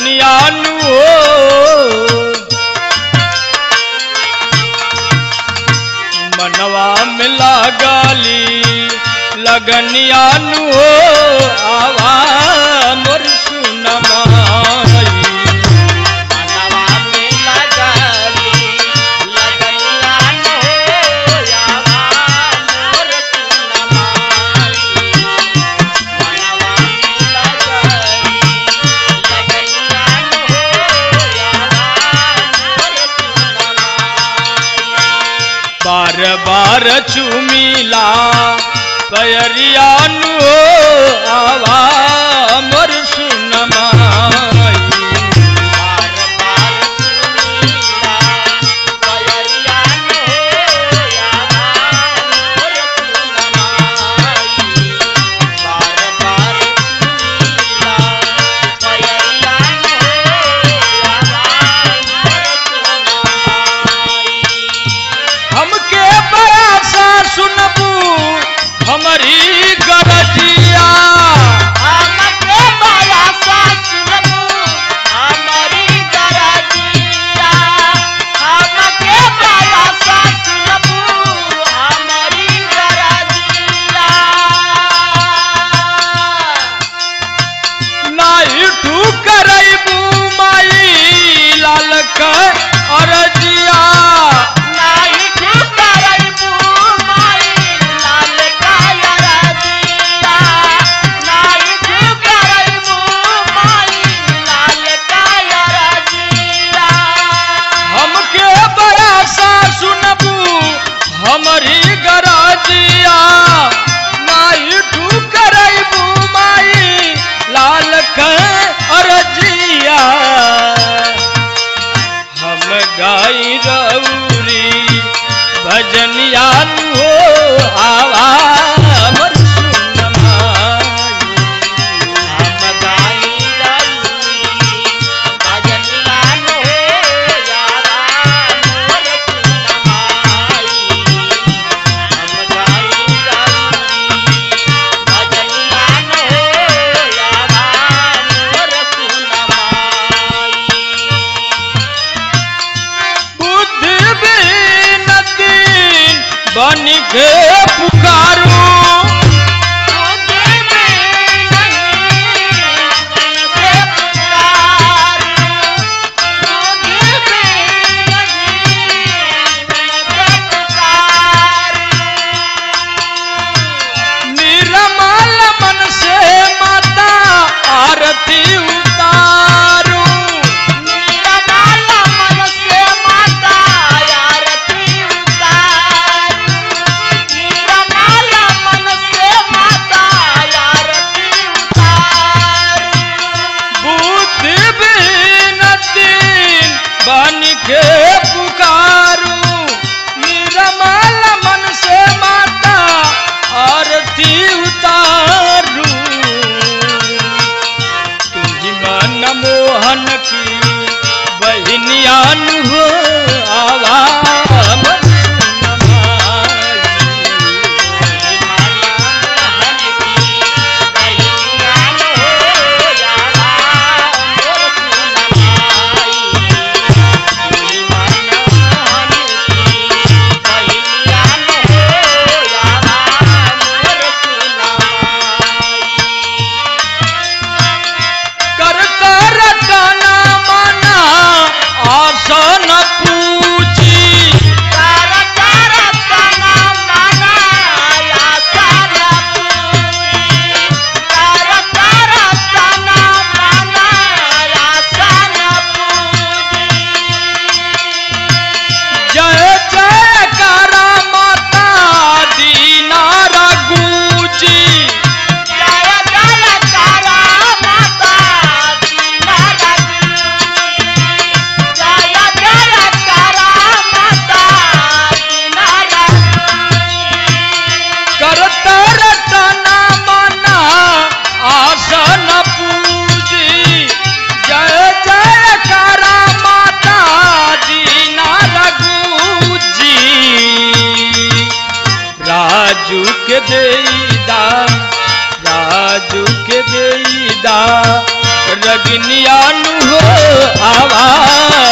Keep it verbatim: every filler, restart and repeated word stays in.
लगनिया नु हो मनवा में लागली लगनिया नु हो आवा मोर सुनमाई मनवा में लागली लगनिया नु हो आवा मोर सुनमाई मनवा में लागली लगनिया नु हो आवा मोर सुनमाई बार बार चुमिला पैरिया नु हो आवा मोर सुनमाई बार बार चुमिला पैरिया नु हो आवा मोर सुनमाई बार बार चुमिला पैरिया नु हो आवा मोर सुनमाई हमके बयासा सुनबू हमारी गरजिया हमके बयासा सुनबू हमारी गरजिया हमके बयासा सुनबू हमारी गरजिया नाई ठुकरैबू माई लाल का अरजिया नाई ठुकरैबू माई लाल का अरजिया नाई ठुकरैबू माई लाल का अरजिया हमके बयासा सुनबू हमारी गरजिया नाई ठुकरैबू माई लाल का अरजिया हम गाई रौरी भजनिया नु हो आवा मोर सुनमाई हम गाई रउरी भजनिया नु हो आवा मोर सुनमाई हम गाई रउरी भजनिया नु हो आवा मोर सुनमाई बुद्धि बिन दीन बन के पुकारू निर्मल मन से माता आरती उतारू बुद्धि बिन दीन बन के पुकारू निर्मल मन से माता आरती उतारू तुझी मन मोहन की बहनिया नु हो आवा मोर कर कर तना मना आसन पूजी जय जय करा माता दीना रघुजी करता रतना मना आसन पूजी जय जय करा माता दीना रघुजी राजू के देईदा राजू के देईदा रगनिया नु हो आवा